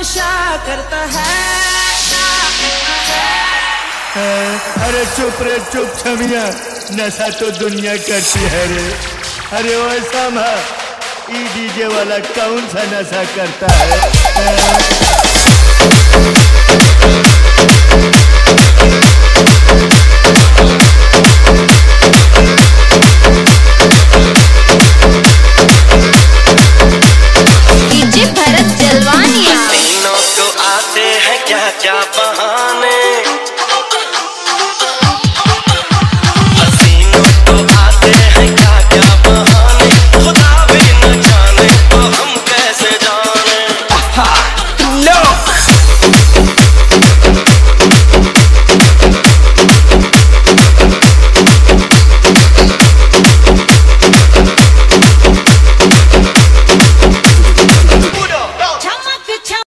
नशा करता है। अरे चुप रे चुप छमिया, नशा तो दुनिया करती है रे। अरे वो सामा, ई डीजे वाला कौन सा नशा करता है?